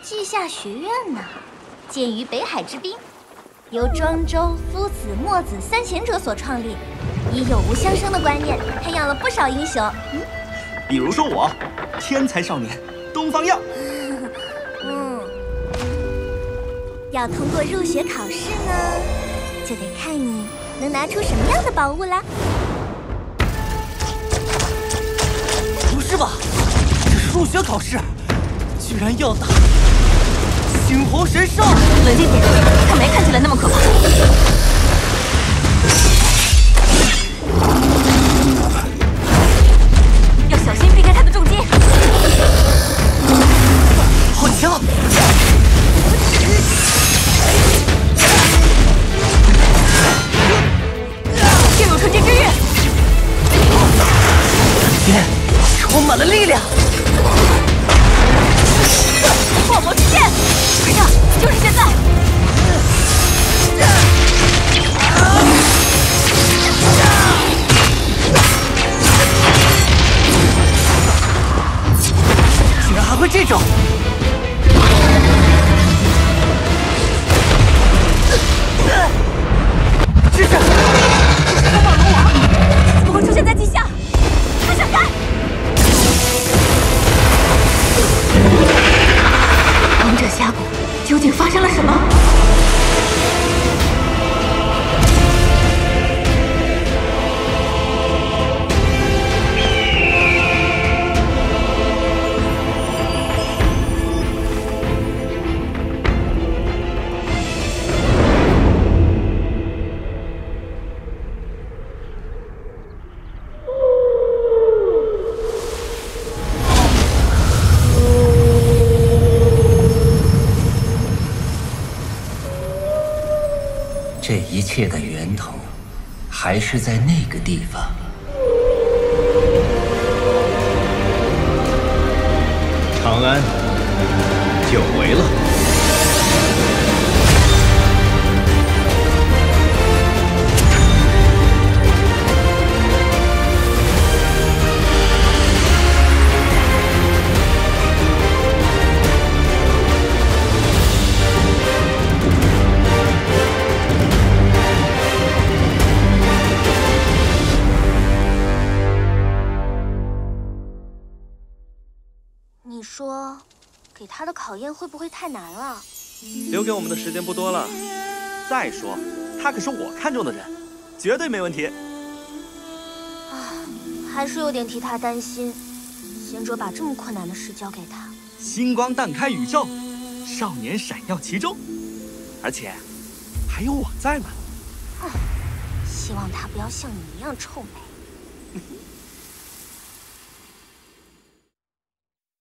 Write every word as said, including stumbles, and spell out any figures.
稷下学院呢，建于北海之滨，由庄周、夫子、墨子三贤者所创立，以有无相生的观念，培养了不少英雄。嗯， 比如说我，天才少年东方耀。 嗯，要通过入学考试呢，就得看你能拿出什么样的宝物啦。 不是吧？这是入学考试，居然要打猩红神兽！ 冷静点，他没看起来那么可怕。要小心避开他的重击。 好强！ 进入纯净之域， 天充满了力量。 破魔之剑，快上！就是现在！ 居然还会这种！支持！ 风暴龙王怎么会出现在地下？快闪开！王者峡谷究竟发生了什么？ 这一切的源头，还是在那个地方。 长安，久违了。 你说，给他的考验会不会太难了？ 留给我们的时间不多了。再说，他可是我看中的人，绝对没问题。 啊，还是有点替他担心。贤者把这么困难的事交给他， 星光荡开宇宙，少年闪耀其中，而且还有我在嘛。 哼，希望他不要像你一样臭美。